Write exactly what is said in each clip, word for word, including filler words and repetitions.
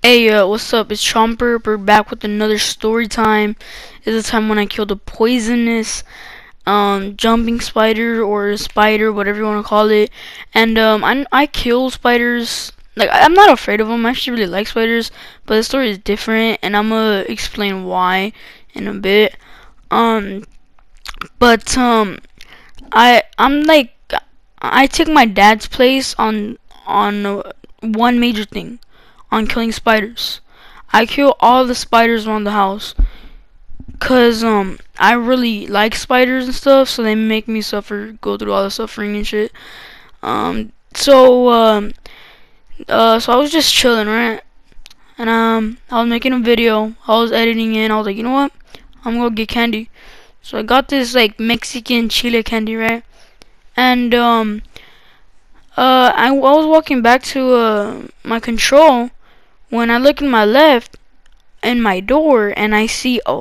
Hey, uh, what's up? It's Chomper. We're back with another story time. It's the time when I killed a poisonous, um, jumping spider or a spider, whatever you want to call it. And um, I I kill spiders. Like I'm not afraid of them. I actually really like spiders, but the story is different, and I'm gonna explain why in a bit. Um, but um, I I'm like I took my dad's place on on uh, one major thing on killing spiders. I kill all the spiders around the house cause um I really like spiders and stuff, so they make me suffer, go through all the suffering and shit. Um, so um, uh, so I was just chilling, right? And um, I was making a video. I was editing it. And I was like, you know what? I'm gonna get candy. So I got this like Mexican chile candy, right? And um, uh, I, I was walking back to uh my control when I look in my left in my door and I see a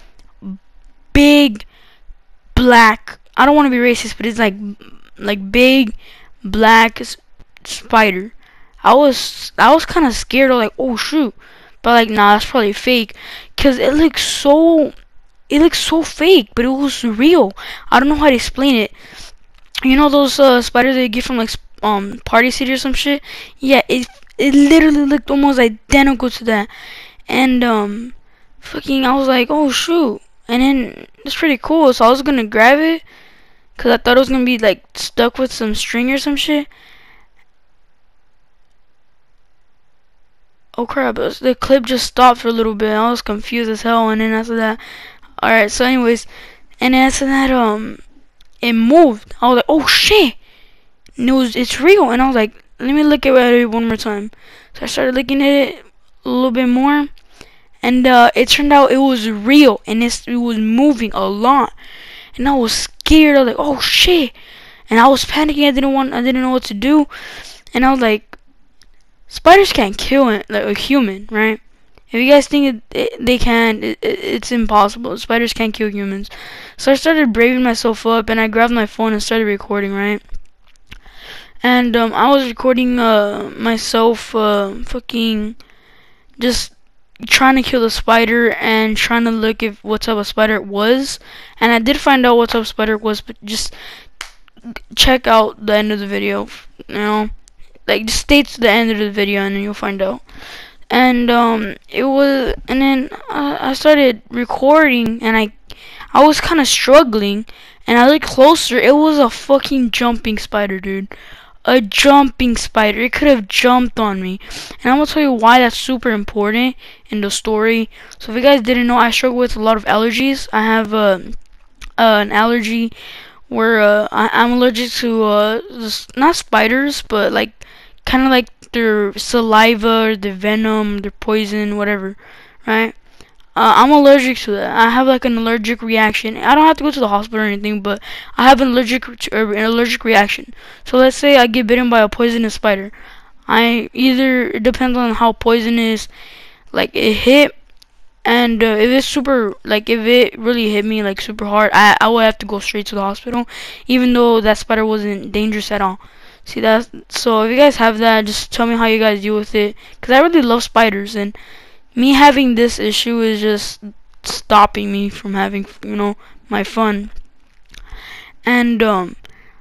big black, I don't want to be racist, but it's like like big black s- spider. I was I was kind of scared. I was like, oh shoot, but like nah, that's probably fake, cause it looks so it looks so fake, but it was real. I don't know how to explain it. You know those uh, spiders that you get from like um Party City or some shit? Yeah, it it literally looked almost identical to that. And um fucking I was like, oh shoot. And then it's pretty cool, so I was gonna grab it because I thought it was gonna be like stuck with some string or some shit. Oh crap, it was, the clip just stopped for a little bit. I was confused as hell. And then after that, alright, so anyways, and then after that, um it moved. I was like, oh shit, and it was it's real. And I was like, let me look at it one more time. So I started looking at it a little bit more, and uh, it turned out it was real, and it's, it was moving a lot. And I was scared. I was like, oh shit, and I was panicking. I didn't want I didn't know what to do. And I was like, spiders can't kill it like a human, right? If you guys think it, it, they can, it, it, it's impossible. Spiders can't kill humans. So I started braving myself up, and I grabbed my phone and started recording, right? And um, I was recording uh, myself uh, fucking just trying to kill the spider and trying to look if what type of spider it was. And I did find out what type of spider it was, but just check out the end of the video, you know? Like, just stay to the end of the video and then you'll find out. And um, it was, and then uh, I started recording, and I, I was kind of struggling, and I looked closer. It was a fucking jumping spider, dude. A jumping spider. It could have jumped on me. And I'm gonna tell you why that's super important in the story. So if you guys didn't know, I struggle with a lot of allergies. I have uh, uh, an allergy where uh, I, I'm allergic to uh, not spiders, but like kind of like their saliva, or their venom, their poison, whatever, right? Uh, I'm allergic to that. I have like an allergic reaction. I don't have to go to the hospital or anything, but I have an allergic uh, an allergic reaction. So let's say I get bitten by a poisonous spider. I either, it depends on how poisonous like it hit, and uh, if it's super, like if it really hit me like super hard, I I would have to go straight to the hospital, even though that spider wasn't dangerous at all. See that? So if you guys have that, just tell me how you guys deal with it, cause I really love spiders, and me having this issue is just stopping me from having, you know, my fun. And um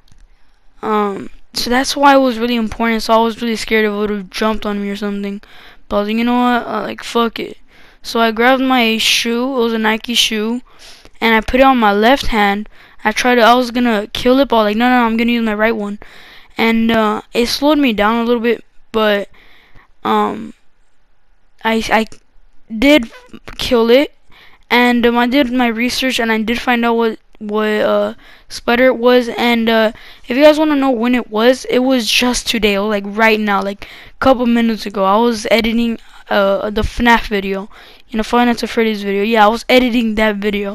um so that's why it was really important. So I was really scared it would have jumped on me or something, but I was like, you know what, uh, like fuck it. So I grabbed my shoe. It was a Nike shoe, and I put it on my left hand. I tried to, I was gonna kill it, but I was like, no, no, no, I'm gonna use my right one. And uh, it slowed me down a little bit, but um, I I did kill it, and um, I did my research, and I did find out what what uh spider it was. And uh, if you guys want to know when it was, it was just today, or like right now, like a couple minutes ago. I was editing uh the FNAF video, you know, Five Nights at Freddy's video. Yeah, I was editing that video,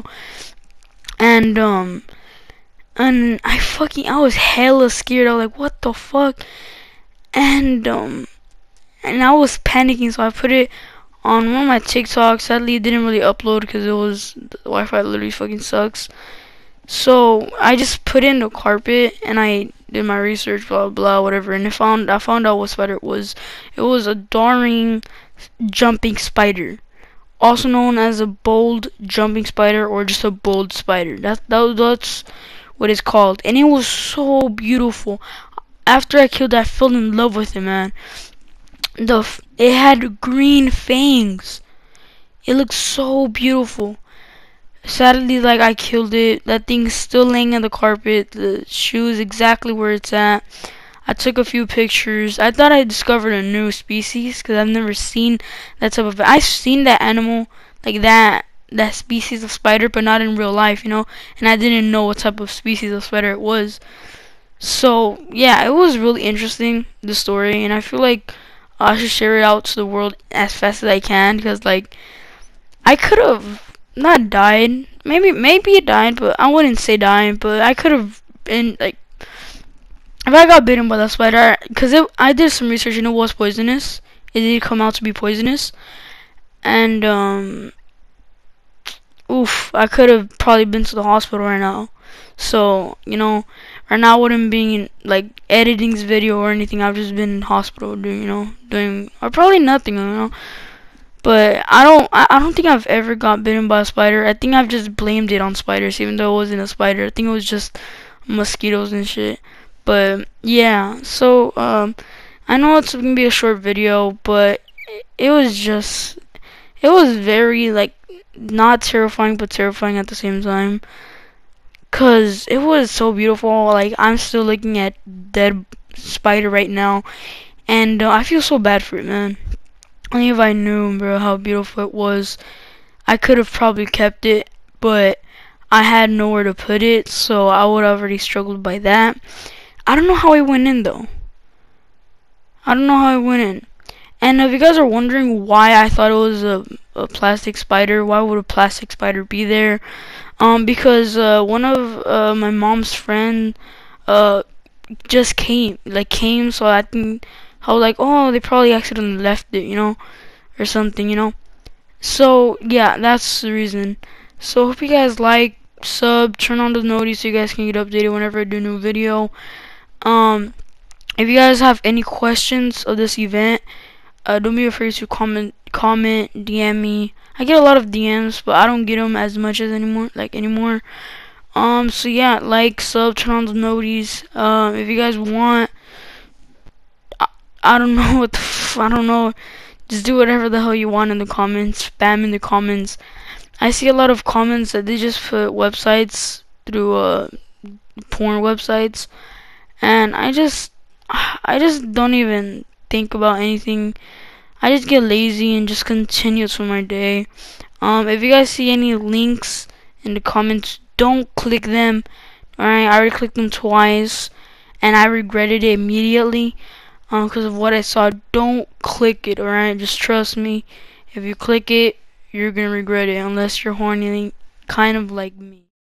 and um. And I fucking, I was hella scared. I was like, what the fuck? And, um, and I was panicking, so I put it on one of my TikToks. Sadly, it didn't really upload because it was, the Wi-Fi literally fucking sucks. So I just put in the carpet and I did my research, blah blah, whatever, and I found I found out what spider it was. It was a darning jumping spider, also known as a bold jumping spider or just a bold spider. That, that that's what it's called, and it was so beautiful. After I killed it, I fell in love with it, man. The it had green fangs. It looked so beautiful. Sadly, like, I killed it. That thing's still laying on the carpet. The shoe is exactly where it's at. I took a few pictures. I thought I discovered a new species because I've never seen that type of. I've seen that animal, like that that species of spider, but not in real life, you know. And I didn't know what type of species of spider it was. So yeah, it was really interesting, the story, and I feel like I should share it out to the world as fast as I can because, like, I could have not died. Maybe maybe it died, but I wouldn't say died. But I could have been, like, if I got bitten by that spider, because I did some research and it was poisonous. It did come out to be poisonous, and um, oof, I could have probably been to the hospital right now. So, you know, right now I wouldn't be like editing this video or anything. I've just been in hospital doing, you know, doing or probably nothing, you know. But I don't I, I don't think I've ever got bitten by a spider. I think I've just blamed it on spiders, even though it wasn't a spider. I think it was just mosquitoes and shit. But yeah, so um I know it's gonna be a short video, but it, it was just it was very, like, not terrifying but terrifying at the same time. Cause it was so beautiful. Like, I'm still looking at dead spider right now, and uh, I feel so bad for it, man. Only if I knew, bro, how beautiful it was, I could have probably kept it, but I had nowhere to put it, so I would have already struggled by that. I don't know how it went in, though. I don't know how it went in. And if you guys are wondering why I thought it was a, a plastic spider, why would a plastic spider be there? Um, because uh, one of uh, my mom's friend uh just came, like came, so I think I was like, oh, they probably accidentally left it, you know, or something, you know. So yeah, that's the reason. So hope you guys like, sub, turn on the notice so you guys can get updated whenever I do a new video. Um, if you guys have any questions of this event, uh, don't be afraid to comment, comment, D M me. I get a lot of D Ms, but I don't get them as much as anymore, like anymore. Um, so yeah, like, sub, turn on the notice. Um, if you guys want, I, I don't know what the f I don't know. Just do whatever the hell you want in the comments. Spam in the comments. I see a lot of comments that they just put websites through uh porn websites, and I just I just don't even think about anything. I just get lazy and just continue through my day. Um, if you guys see any links in the comments, don't click them. Alright, I already clicked them twice, and I regretted it immediately um, because of what I saw. Don't click it, alright? Just trust me. If you click it, you're gonna regret it unless you're horny, kind of like me.